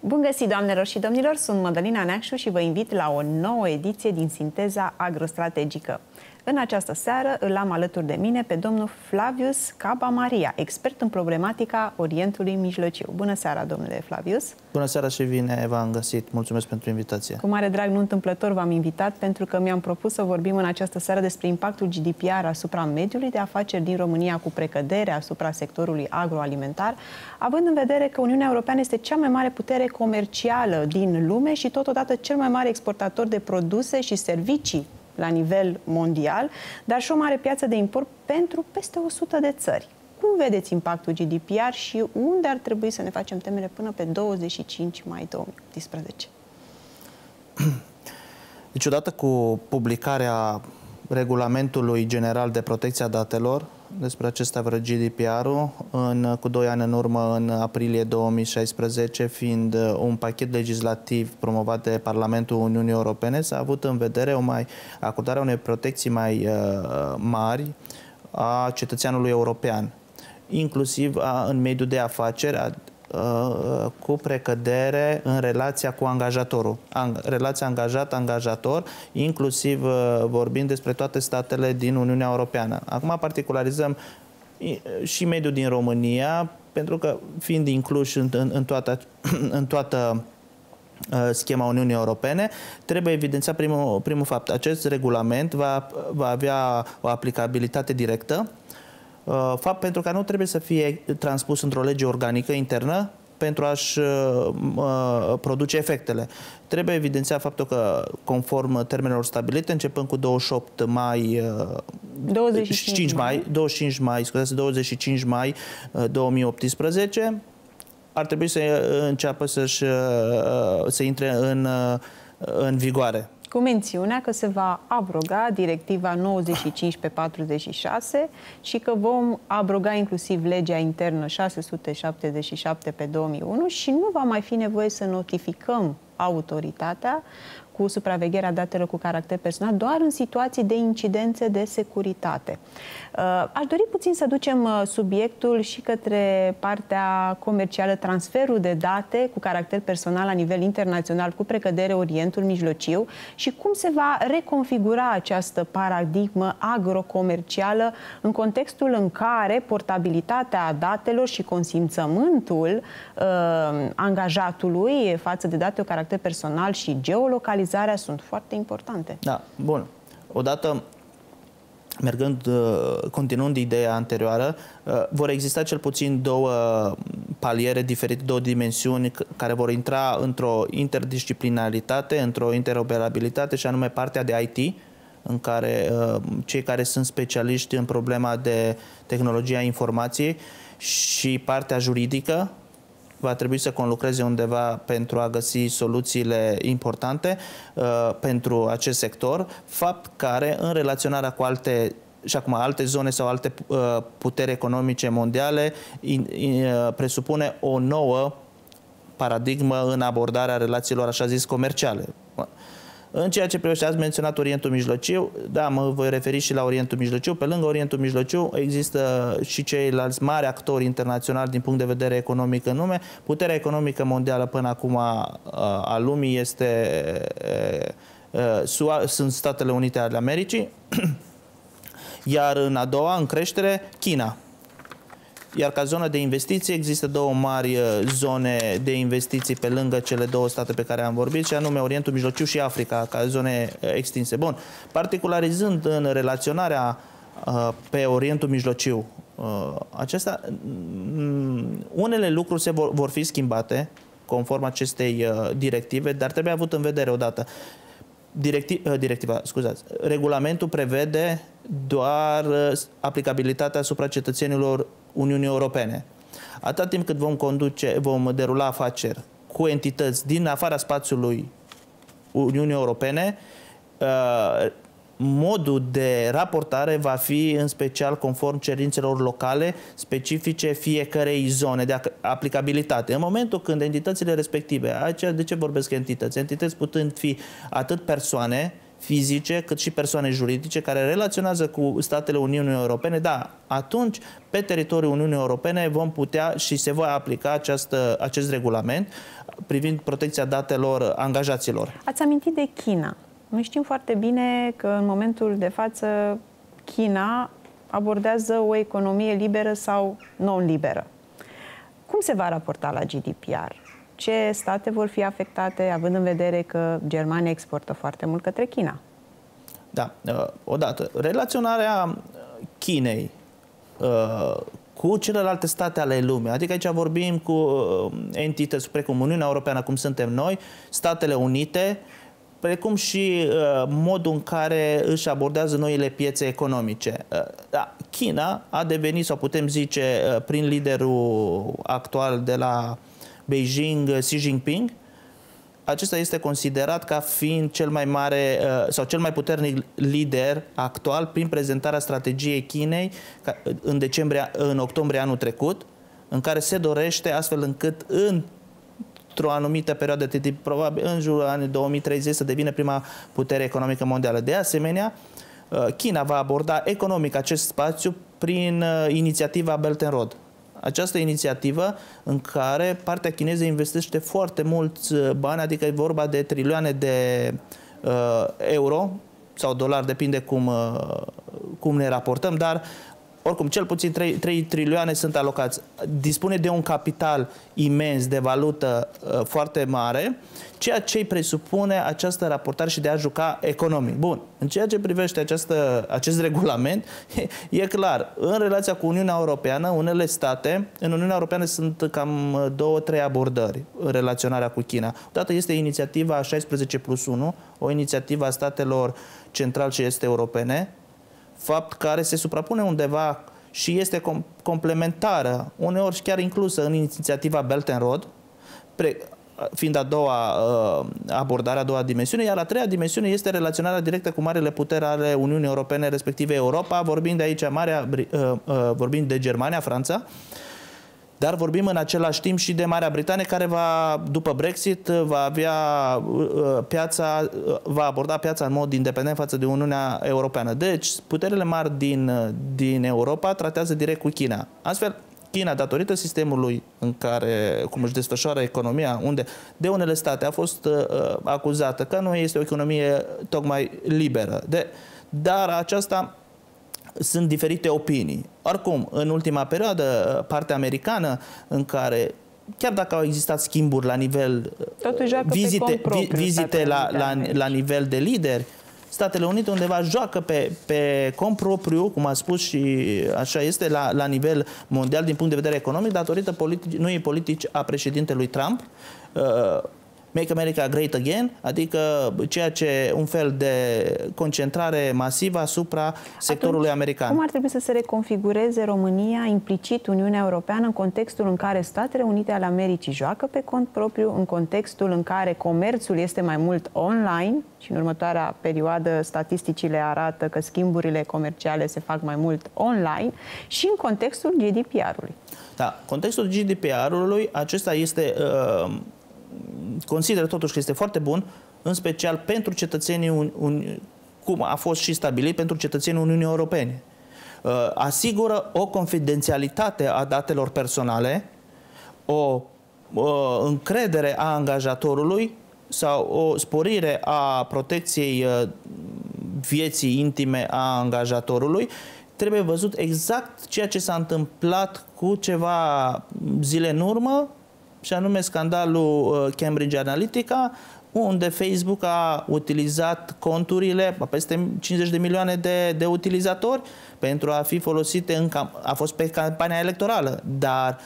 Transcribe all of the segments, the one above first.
Bun găsit, doamnelor și domnilor! Sunt Mădălina Neacșu și vă invit la o nouă ediție din Sinteza Agrostrategică. În această seară îl am alături de mine pe domnul Flavius Cabamaria, expert în problematica Orientului Mijlociu. Bună seara, domnule Flavius! Bună seara și bine v-am găsit! Mulțumesc pentru invitație! Cu mare drag, nu întâmplător v-am invitat, pentru că mi-am propus să vorbim în această seară despre impactul GDPR asupra mediului de afaceri din România, cu precădere asupra sectorului agroalimentar, având în vedere că Uniunea Europeană este cea mai mare putere comercială din lume și totodată cel mai mare exportator de produse și servicii la nivel mondial, dar și o mare piață de import pentru peste 100 de țări. Cum vedeți impactul GDPR și unde ar trebui să ne facem temele până pe 25 mai 2018? Deci, odată cu publicarea Regulamentului General de Protecție a Datelor, despre acesta vreo GDPR-ul, cu 2 ani în urmă, în aprilie 2016, fiind un pachet legislativ promovat de Parlamentul Uniunii Europene, s-a avut în vedere acordarea unei protecții mai mari a cetățeanului european, inclusiv în mediul de afaceri, cu precădere în relația cu angajatorul. Relația angajat-angajator, inclusiv vorbind despre toate statele din Uniunea Europeană. Acum particularizăm și mediul din România, pentru că fiind incluși în toată schema Uniunii Europene, trebuie evidențiat primul fapt. Acest regulament va avea o aplicabilitate directă, fapt pentru că nu trebuie să fie transpus într-o lege organică internă pentru a-și produce efectele. Trebuie evidențiat faptul că, conform termenelor stabilite, începând cu 25 mai 2018, ar trebui să înceapă să intre în vigoare. Cu mențiunea că se va abroga directiva 95/46 și că vom abroga inclusiv legea internă 677/2001 și nu va mai fi nevoie să notificăm autoritatea cu supravegherea datelor cu caracter personal doar în situații de incidențe de securitate. Aș dori puțin să ducem subiectul și către partea comercială, transferul de date cu caracter personal la nivel internațional, cu precădere Orientul Mijlociu, și cum se va reconfigura această paradigmă agrocomercială în contextul în care portabilitatea datelor și consimțământul angajatului față de date cu caracter personal și geolocalizarea sunt foarte importante. Da, bun. Odată, continuând ideea anterioară, vor exista cel puțin două paliere diferite, două dimensiuni care vor intra într-o interdisciplinaritate, într-o interoperabilitate, și anume partea de IT, în care cei care sunt specialiști în problema de tehnologia informației, și partea juridică va trebui să conlucreze undeva pentru a găsi soluțiile importante pentru acest sector, fapt care, în relaționarea cu alte zone sau alte puteri economice mondiale, presupune o nouă paradigmă în abordarea relațiilor, așa zis, comerciale. În ceea ce privește, ați menționat Orientul Mijlociu, da, mă voi referi și la Orientul Mijlociu. Pe lângă Orientul Mijlociu există și ceilalți mari actori internaționali din punct de vedere economic în lume. Puterea economică mondială până acum a lumii sunt Statele Unite ale Americii, iar în a doua, în creștere, China. Iar ca zonă de investiții există două mari zone de investiții pe lângă cele două state pe care am vorbit, și anume Orientul Mijlociu și Africa, ca zone extinse. Bun, particularizând în relaționarea pe Orientul Mijlociu, unele lucruri vor fi schimbate conform acestei directive, dar trebuie avut în vedere odată. Regulamentul prevede doar aplicabilitatea asupra cetățenilor Uniunii Europene. Atâta timp cât vom derula afaceri cu entități din afara spațiului Uniunii Europene, modul de raportare va fi în special conform cerințelor locale specifice fiecărei zone de aplicabilitate. În momentul când entitățile respective, de ce vorbesc entități? Entități putând fi atât persoane, fizice, cât și persoane juridice care relaționează cu statele Uniunii Europene, da, atunci pe teritoriul Uniunii Europene vom putea și se va aplica acest regulament privind protecția datelor angajaților. Ați amintit de China. Noi știm foarte bine că în momentul de față China abordează o economie liberă sau non-liberă. Cum se va raporta la GDPR? Ce state vor fi afectate, având în vedere că Germania exportă foarte mult către China? Da, odată, relaționarea Chinei cu celelalte state ale lumii, adică aici vorbim cu entități precum Uniunea Europeană, cum suntem noi, Statele Unite, precum și modul în care își abordează noile piețe economice. Da, China a devenit, sau putem zice, prin liderul actual de la Beijing, Xi Jinping, acesta este considerat ca fiind cel mai mare sau cel mai puternic lider actual prin prezentarea strategiei Chinei în octombrie anul trecut, în care se dorește astfel încât într-o anumită perioadă de timp, probabil în jurul anului 2030, să devină prima putere economică mondială. De asemenea, China va aborda economic acest spațiu prin inițiativa Belt and Road. Această inițiativă în care partea chineză investește foarte mulți bani, adică e vorba de trilioane de euro sau dolari, depinde cum ne raportăm, dar oricum, cel puțin 3 trilioane sunt alocați. Dispune de un capital imens, de valută foarte mare, ceea ce îi presupune această raportare și de a juca economic. Bun, în ceea ce privește acest regulament, e clar, în relația cu Uniunea Europeană, unele state, în Uniunea Europeană sunt cam 2-3 abordări în relaționarea cu China. Odată este inițiativa 16+1, o inițiativă a statelor central și este europene, fapt care se suprapune undeva și este complementară, uneori chiar inclusă în inițiativa Belt and Road, fiind a doua abordare, a doua dimensiune, iar a treia dimensiune este relaționarea directă cu marile puteri ale Uniunii Europene, respectiv Europa, vorbind de aici vorbind de Germania, Franța, dar vorbim în același timp și de Marea Britanie, care după Brexit va aborda piața în mod independent față de Uniunea Europeană. Deci, puterile mari din Europa tratează direct cu China. Astfel, China, datorită sistemului în care, cum își desfășoară economia, unde de unele state a fost acuzată că nu este o economie tocmai liberă, dar aceasta sunt diferite opinii. Oricum, în ultima perioadă, partea americană, în care, chiar dacă au existat schimburi la nivel, vizite la nivel de lideri, Statele Unite undeva joacă pe cont propriu, cum a spus și așa este, la nivel mondial din punct de vedere economic, datorită noii politici a președintelui Trump, Make America Great Again, adică un fel de concentrare masivă asupra sectorului american. Cum ar trebui să se reconfigureze România, implicit Uniunea Europeană, în contextul în care Statele Unite ale Americii joacă pe cont propriu, în contextul în care comerțul este mai mult online și în următoarea perioadă statisticile arată că schimburile comerciale se fac mai mult online, și în contextul GDPR-ului? Da, contextul GDPR-ului, acesta este... consider totuși că este foarte bun, în special pentru cetățenii, cum a fost și stabilit, pentru cetățenii Uniunii Europene. Asigură o confidențialitate a datelor personale, o încredere a angajatorului sau o sporire a protecției vieții intime a angajatorului. Trebuie văzut exact ceea ce s-a întâmplat cu ceva zile în urmă, și anume scandalul Cambridge Analytica, unde Facebook a utilizat conturile, peste 50 de milioane de utilizatori, pentru a fi folosite a fost pe campania electorală, dar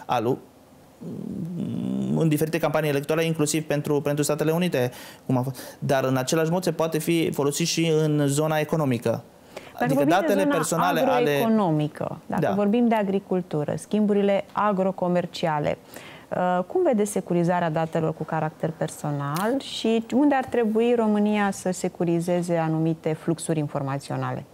în diferite campanii electorale, inclusiv pentru Statele Unite, cum a fost. Dar în același mod se poate fi folosit și în zona economică. Adică datele personale agroeconomică, dacă vorbim de agricultură, schimburile agrocomerciale, cum vede securizarea datelor cu caracter personal și unde ar trebui România să securizeze anumite fluxuri informaționale?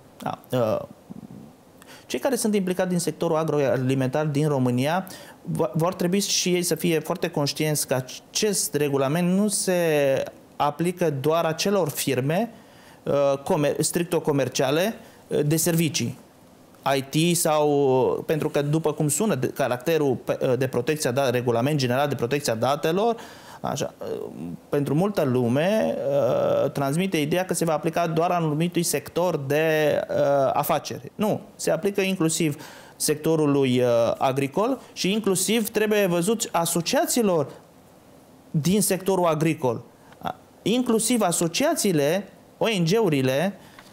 Cei care sunt implicați din sectorul agroalimentar din România vor trebui și ei să fie foarte conștienți că acest regulament nu se aplică doar acelor firme stricto-comerciale de servicii. IT sau, pentru că după cum sună caracterul de protecție a regulament general de protecție a datelor, așa, pentru multă lume transmite ideea că se va aplica doar anumitui sector de afaceri. Nu, se aplică inclusiv sectorului agricol și inclusiv trebuie văzut asociațiilor din sectorul agricol. Inclusiv asociațiile, ONG-urile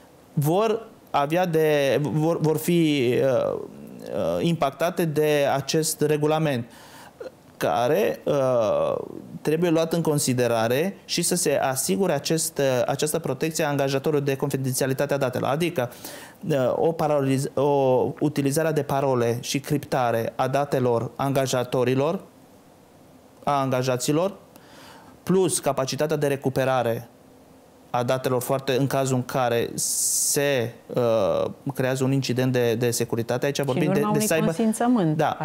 vor fi impactate de acest regulament, care trebuie luat în considerare și să se asigure această protecție a angajatorului de confidențialitatea datelor. Adică o utilizare de parole și criptare a datelor angajatorilor, a angajaților, plus capacitatea de recuperare a datelor în cazul în care se creează un incident de securitate. Aici vorbim de cyber. Consimțământ. Da.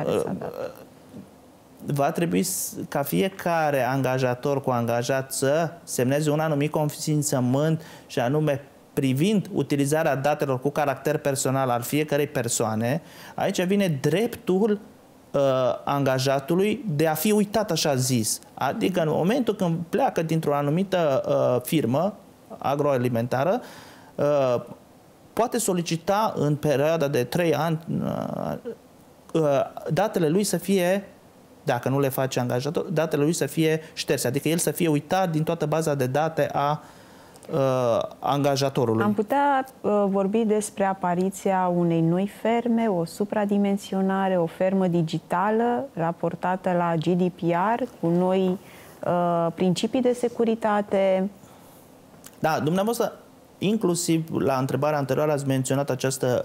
Va trebui ca fiecare angajator cu angajat să semneze un anumit consimțământ și anume privind utilizarea datelor cu caracter personal al fiecărei persoane. Aici vine dreptul angajatului de a fi uitat, așa zis. Adică în momentul când pleacă dintr-o anumită firmă agroalimentară, poate solicita în perioada de 3 ani datele lui să fie, dacă nu le face angajator, datele lui să fie șterse, adică el să fie uitat din toată baza de date a angajatorului. Am putea vorbi despre apariția unei noi ferme, o supradimensionare, o fermă digitală raportată la GDPR cu noi principii de securitate. Da, dumneavoastră, inclusiv la întrebarea anterioară ați menționat această,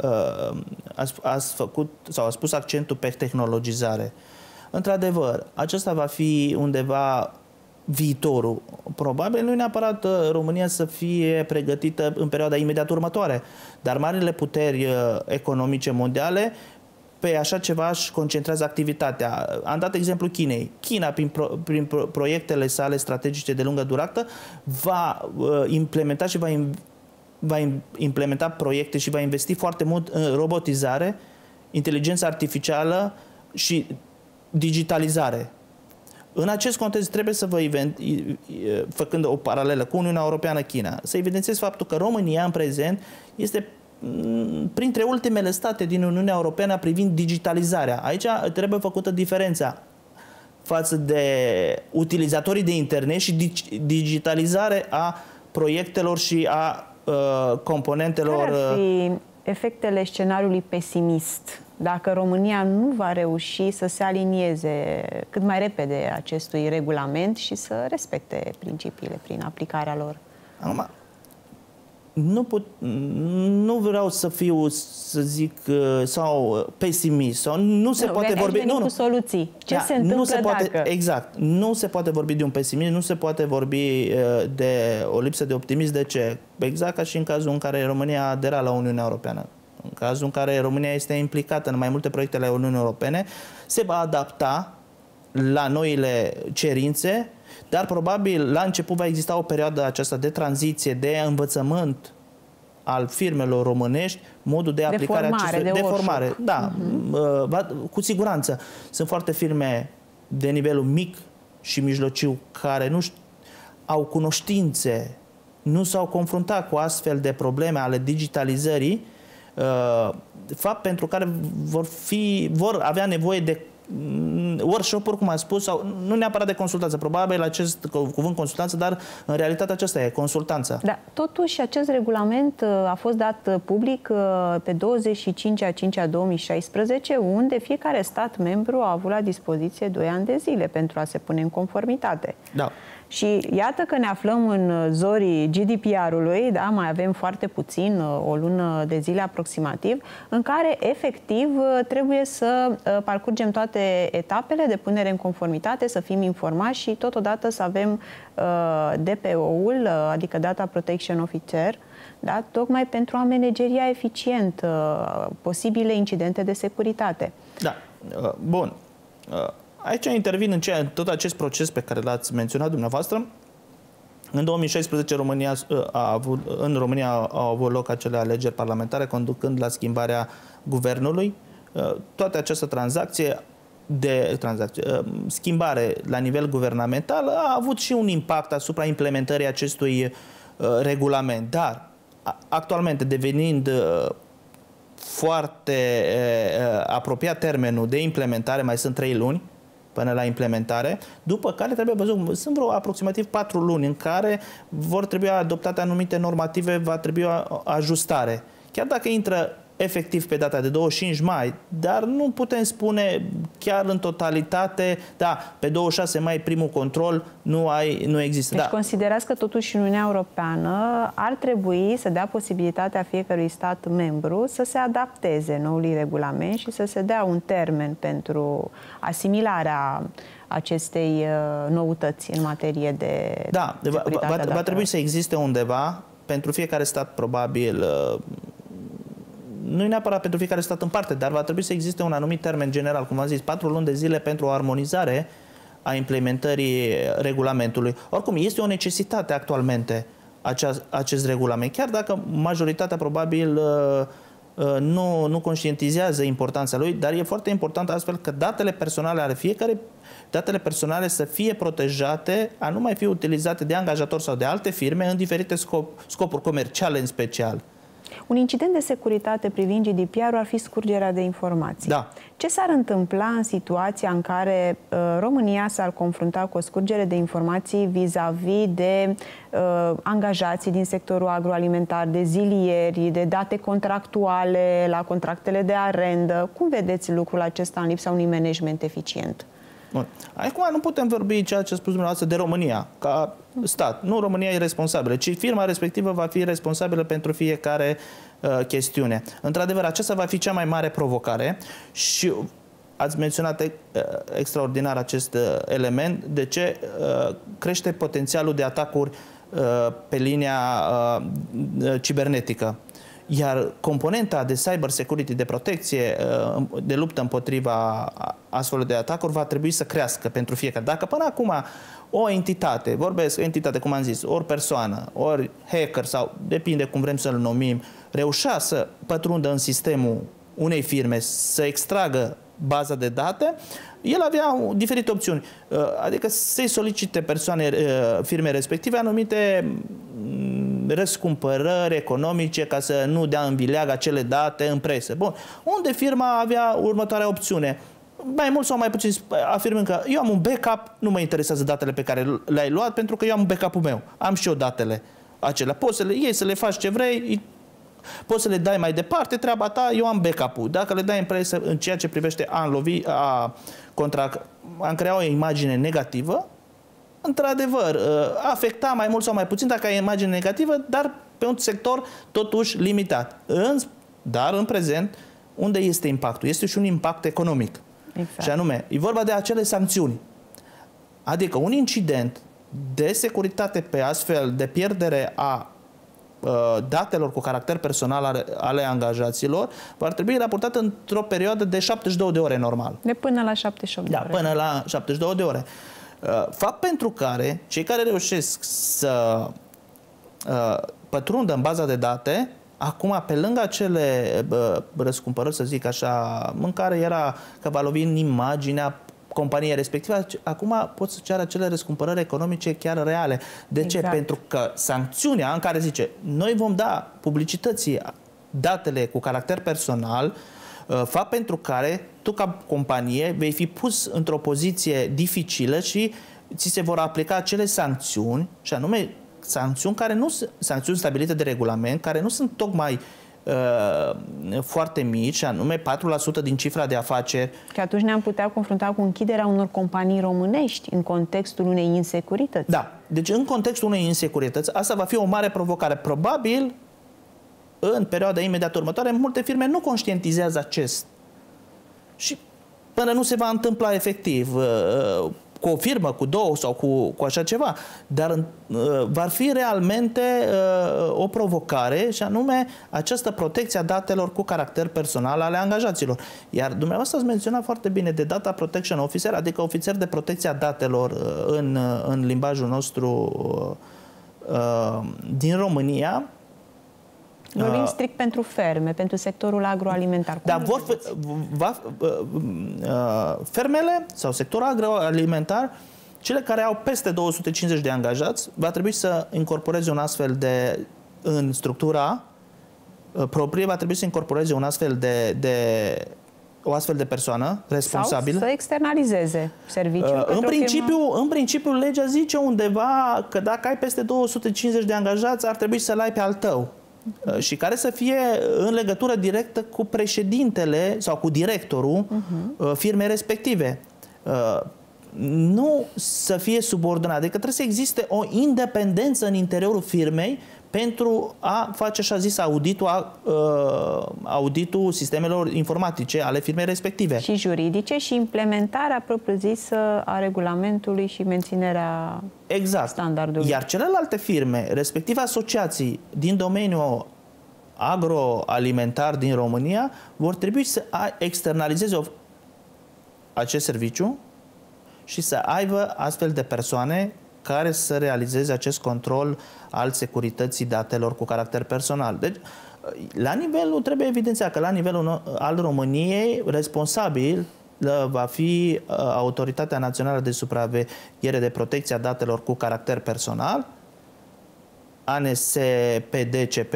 ați spus accentul pe tehnologizare. Într-adevăr, acesta va fi undeva viitorul. Probabil nu neapărat România să fie pregătită în perioada imediat următoare, dar marile puteri economice mondiale pe așa ceva își concentrează activitatea. Am dat exemplu Chinei. China, prin proiectele sale strategice de lungă durată, va implementa și va implementa proiecte și va investi foarte mult în robotizare, inteligență artificială și digitalizare. În acest context trebuie să făcând o paralelă cu Uniunea Europeană-China, să evidențiez faptul că România în prezent este printre ultimele state din Uniunea Europeană privind digitalizarea. Aici trebuie făcută diferența față de utilizatorii de internet și digitalizare a proiectelor și a componentelor. Care ar fi efectele scenariului pesimist dacă România nu va reuși să se alinieze cât mai repede acestui regulament și să respecte principiile prin aplicarea lor? Acum, nu vreau să fiu, să zic, sau pesimist, sau nu se poate vorbi cu soluții. Ce se întâmplă dacă? Exact. Nu se poate vorbi de un pesimism, nu se poate vorbi de o lipsă de optimism. De ce? Exact ca și în cazul în care România adera la Uniunea Europeană. În cazul în care România este implicată în mai multe proiecte ale Uniunii Europene, se va adapta la noile cerințe, dar probabil la început va exista o perioadă aceasta de tranziție, de învățământ al firmelor românești, modul de aplicare de formare. Da, cu siguranță. Sunt foarte firme de nivelul mic și mijlociu care nu au cunoștințe, nu s-au confruntat cu astfel de probleme ale digitalizării, fapt pentru care vor avea nevoie de workshop-uri, cum am spus, sau nu neapărat de consultanță, probabil acest cuvânt consultanță, dar în realitate aceasta e consultanța. Da, totuși acest regulament a fost dat public pe 25/5/2016, unde fiecare stat membru a avut la dispoziție 2 ani de zile pentru a se pune în conformitate. Da. Și iată că ne aflăm în zorii GDPR-ului, da, mai avem foarte puțin, o lună de zile aproximativ, în care efectiv trebuie să parcurgem toate etapele de punere în conformitate, să fim informați și totodată să avem DPO-ul, adică Data Protection Officer, da, tocmai pentru a manageria eficient posibile incidente de securitate. Da, bun. Aici intervin în tot acest proces pe care l-ați menționat dumneavoastră, În 2016 în România au avut loc acele alegeri parlamentare, conducând la schimbarea guvernului. Toată această schimbare la nivel guvernamental a avut și un impact asupra implementării acestui regulament. Dar, actualmente, devenind foarte apropiat termenul de implementare, mai sunt 3 luni până la implementare, după care trebuie văzut, sunt vreo aproximativ 4 luni în care vor trebui adoptate anumite normative, va trebui o ajustare. Chiar dacă intră efectiv pe data de 25 mai, dar nu putem spune chiar în totalitate, da, pe 26 mai primul control nu există. Deci considerați că totuși Uniunea Europeană ar trebui să dea posibilitatea fiecărui stat membru să se adapteze noului regulament și să se dea un termen pentru asimilarea acestei noutăți în materie de securitate. Va trebui să existe undeva pentru fiecare stat, probabil, nu neapărat pentru fiecare stat în parte, dar va trebui să existe un anumit termen general, cum v-am zis, 4 luni de zile pentru o armonizare a implementării regulamentului. Oricum, este o necesitate actualmente acest regulament, chiar dacă majoritatea probabil nu conștientizează importanța lui, dar e foarte important astfel că datele personale ale datele personale să fie protejate, a nu mai fi utilizate de angajatori sau de alte firme în diferite scopuri comerciale în special. Un incident de securitate privind GDPR-ul ar fi scurgerea de informații. Da. Ce s-ar întâmpla în situația în care România s-ar confrunta cu o scurgere de informații vis-a-vis de angajații din sectorul agroalimentar, de zilieri, de date contractuale la contractele de arendă? Cum vedeți lucrul acesta în lipsa unui management eficient? Bun. Acum nu putem vorbi ceea ce a spus dumneavoastră de România, ca stat. Nu România e responsabilă, ci firma respectivă va fi responsabilă pentru fiecare chestiune. Într-adevăr, aceasta va fi cea mai mare provocare și ați menționat extraordinar acest element. De ce? Crește potențialul de atacuri pe linia cibernetică. Iar componenta de cyber security, de protecție, de luptă împotriva astfel de atacuri, va trebui să crească pentru fiecare. Dacă până acum o entitate, vorbesc entitate, cum am zis, ori persoană, ori hacker, sau depinde cum vrem să-l numim, reușea să pătrundă în sistemul unei firme, să extragă baza de date, el avea diferite opțiuni. Adică să-i solicite firme respective anumite răscumpărări economice ca să nu dea în vileag acele date în presă. Bun. Unde firma avea următoarea opțiune? Mai mult sau mai puțin afirmând că eu am un backup, nu mă interesează datele pe care le-ai luat, pentru că eu am un backup-ul meu. Am și eu datele acelea. Poți să le iei, să le faci ce vrei, poți să le dai mai departe, treaba ta, eu am backup-ul. Dacă le dai în presă în ceea ce privește am creat o imagine negativă, într-adevăr, afecta mai mult sau mai puțin dacă ai imagine negativă, dar pe un sector totuși limitat. Dar în prezent, unde este impactul? Este și un impact economic. Exact. Și anume, e vorba de acele sancțiuni. Adică un incident de securitate pe astfel de pierdere a datelor cu caracter personal ale angajaților va trebui raportat într-o perioadă de 72 de ore normal. De până la 78 de ore. Da, până la 72 de ore. Fapt pentru care cei care reușesc să pătrundă în baza de date, acum, pe lângă acele răscumpărări, să zic așa, în care era că va lovi în imaginea companiei respective, acum pot să ceară acele răscumpărări economice chiar reale. De ce? Pentru că sancțiunea în care zice, noi vom da publicității datele cu caracter personal, fapt pentru care tu ca companie vei fi pus într-o poziție dificilă și ți se vor aplica acele sancțiuni, și anume sancțiuni stabilite de regulament, care nu sunt tocmai foarte mici, și anume 4% din cifra de afaceri. Că atunci ne-am putea confrunta cu închiderea unor companii românești în contextul unei insecurități. Da. Deci în contextul unei insecurități, asta va fi o mare provocare. Probabil, în perioada imediat următoare, multe firme nu conștientizează acest. Și până nu se va întâmpla efectiv cu o firmă, cu două sau cu așa ceva, dar va fi realmente o provocare, și anume această protecție a datelor cu caracter personal ale angajaților. Iar dumneavoastră ați menționat foarte bine de Data Protection Officer, adică ofițer de protecție a datelor în limbajul nostru din România. Vorbim strict pentru ferme, pentru sectorul agroalimentar. Dar fermele sau sectorul agroalimentar, cele care au peste 250 de angajați, va trebui să incorporeze un astfel de, în structura proprie, va trebui să incorporeze un astfel o astfel de persoană responsabilă. Sau să externalizeze serviciul. În principiu, legea zice undeva că dacă ai peste 250 de angajați, ar trebui să-l ai pe al tău. Și care să fie în legătură directă cu președintele sau cu directorul firmei respective. Nu să fie subordonat. Adică trebuie să existe o independență în interiorul firmei pentru a face așa zis auditul sistemelor informatice ale firmei respective. Și juridice și implementarea propriu-zisă a regulamentului și menținerea standardului. Iar celelalte firme, respectiv asociații din domeniul agroalimentar din România, vor trebui să externalizeze acest serviciu și să aibă astfel de persoane care să realizeze acest control al securității datelor cu caracter personal. Deci, trebuie evidențiat că la nivelul al României, responsabil va fi Autoritatea Națională de Supraveghere de Protecție a Datelor cu caracter personal, ANSPDCP,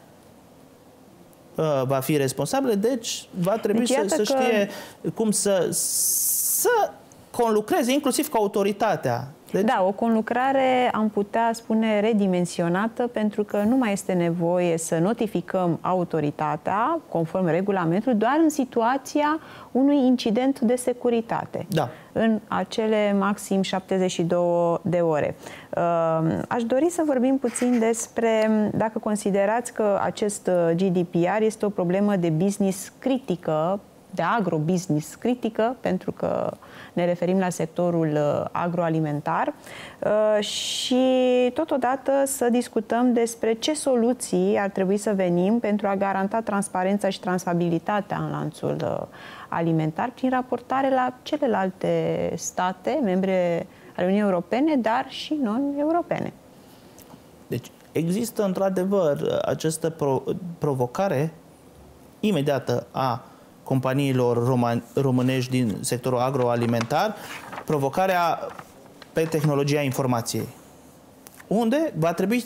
va fi responsabil, deci va trebui să știe cum să conlucreze, inclusiv cu autoritatea. Deci... Da, o conlucrare, am putea spune, redimensionată, pentru că nu mai este nevoie să notificăm autoritatea, conform regulamentului, doar în situația unui incident de securitate. Da. În acele maxim 72 de ore. Aș dori să vorbim puțin despre dacă considerați că acest GDPR este o problemă de business critică, de agrobusiness critică, pentru că ne referim la sectorul agroalimentar, și totodată să discutăm despre ce soluții ar trebui să venim pentru a garanta transparența și transabilitatea în lanțul alimentar prin raportare la celelalte state membre ale Uniunii Europene, dar și non-europene. Deci există într-adevăr această provocare imediată a companiilor românești din sectorul agroalimentar, provocarea pe tehnologia informației, unde va trebui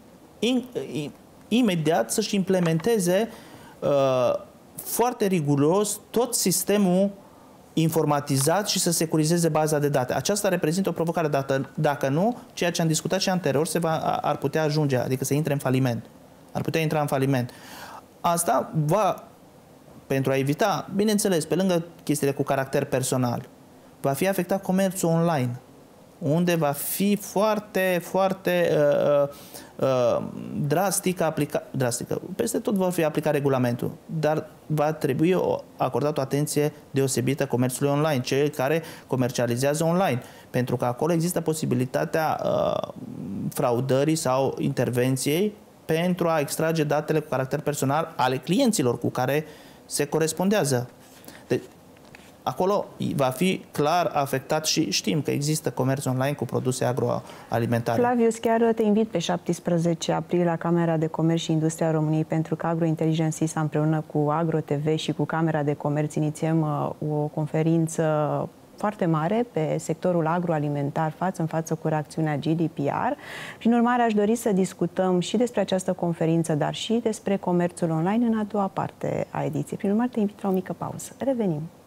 imediat să-și implementeze foarte riguros tot sistemul informatizat și să securizeze baza de date. Aceasta reprezintă o provocare, dacă nu, ceea ce am discutat și anterior ar putea ajunge, adică să intre în faliment. Ar putea intra în faliment. Asta va, pentru a evita, bineînțeles, pe lângă chestiile cu caracter personal, va fi afectat comerțul online, unde va fi foarte drastic aplicat, peste tot va fi aplicat regulamentul, dar va trebui acordat o atenție deosebită comerțului online, cei care comercializează online, pentru că acolo există posibilitatea fraudării sau intervenției pentru a extrage datele cu caracter personal ale clienților cu care se corespondează. Deci, acolo va fi clar afectat și știm că există comerț online cu produse agroalimentare. Flavius, chiar te invit pe 17 aprilie la Camera de Comerț și Industria României, pentru că AgroIntelligence SISA împreună cu AgroTV și cu Camera de Comerț inițiem o conferință foarte mare pe sectorul agroalimentar față în față cu reacțiunea GDPR. Prin urmare, aș dori să discutăm și despre această conferință, dar și despre comerțul online în a doua parte a ediției. Prin urmare, te invit la o mică pauză. Revenim!